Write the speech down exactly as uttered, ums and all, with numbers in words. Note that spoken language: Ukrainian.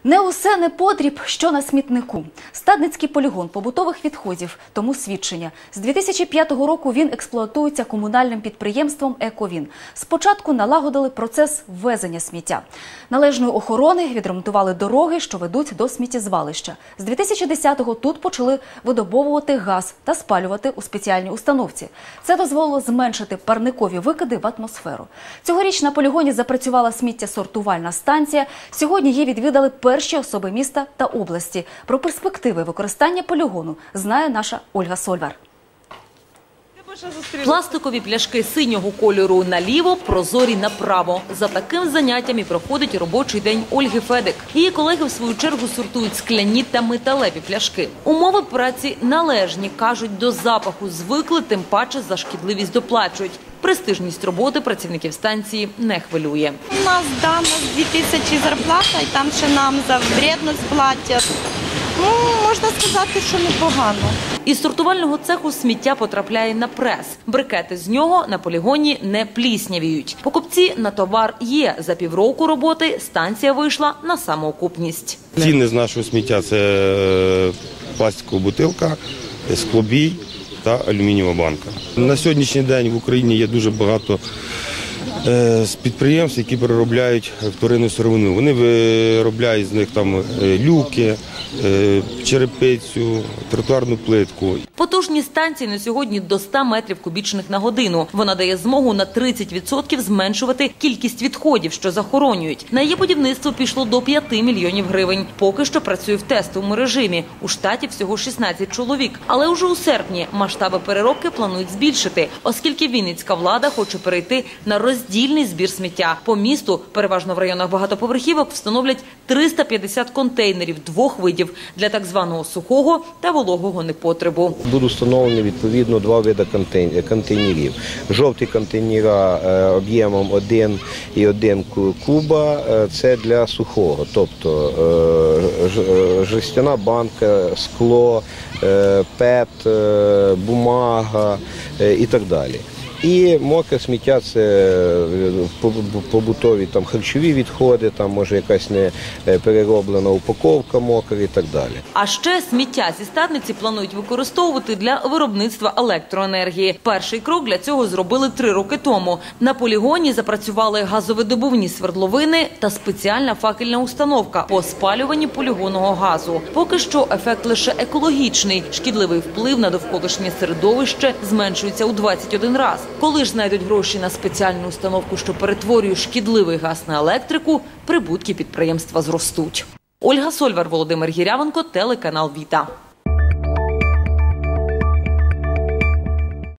Не усе непотріб, що на смітнику. Стадницький полігон побутових відходів – тому свідчення. З дві тисячі п'ятого року він експлуатується комунальним підприємством «Ековін». Спочатку налагодили процес ввезення сміття. Належної охорони, відремонтували дороги, що ведуть до сміттєзвалища. З дві тисячі десятого тут почали видобовувати газ та спалювати у спеціальній установці. Це дозволило зменшити парникові викиди в атмосферу. Цьогоріч на полігоні запрацювала сміттєсортувальна станція. Сьогодні її відвідали перші особи міста та області. Про перспективи використання полігону знає наша Ольга Сольвар. Пластикові пляшки синього кольору наліво, прозорі направо. За таким заняттям і проходить робочий день Ольги Федик. Її колеги, в свою чергу, сортують скляні та металеві пляшки. Умови праці належні, кажуть, до запаху звикли, тим паче за шкідливість доплачують. Престижність роботи працівників станції не хвилює. У нас, да, у нас дві тисячі зарплата, і там ще нам за вредність платять. Ну, можна сказати, що непогано. Із сортувального цеху сміття потрапляє на прес. Брикети з нього на полігоні не пліснявіють. Покупці на товар є. За півроку роботи станція вийшла на самоокупність. Ціни з нашого сміття – це пластикова бутилка, склобій та алюмінієва банка. На сьогоднішній день в Україні є дуже багато підприємств, які переробляють вторинну сировину. Вони виробляють з них там люки, черепицю, тротуарну плитку. Потужність станції на сьогодні до ста метрів кубічних на годину. Вона дає змогу на тридцять відсотків зменшувати кількість відходів, що захоронюють. На її будівництво пішло до п'яти мільйонів гривень. Поки що працює в тестовому режимі. У штаті всього шістнадцять чоловік. Але уже у серпні масштаби переробки планують збільшити, оскільки вінницька влада хоче перейти на роздільний збір сміття. По місту, переважно в районах багатоповерхівок, встановлять триста п'ятдесят контейнерів двох видів для так званого сухого та вологого непотребу. Будуть встановлені відповідно два види контейнерів. Жовті контейнери об'ємом один і один куба – це для сухого, тобто жестяна банка, скло, пет, бумага і так далі. І мокре сміття – це побутові там, харчові відходи, там може якась не перероблена упаковка мокра і так далі. А ще сміття зі стадниці планують використовувати для виробництва електроенергії. Перший крок для цього зробили три роки тому. На полігоні запрацювали газовидобувні свердловини та спеціальна факельна установка по спалюванні полігонного газу. Поки що ефект лише екологічний. Шкідливий вплив на довколишнє середовище зменшується у двадцять один раз. Коли ж знайдуть гроші на спеціальну установку, що перетворює шкідливий газ на електрику, прибутки підприємства зростуть. Ольга Сольвар, Володимир Гірявенко, телеканал Віта.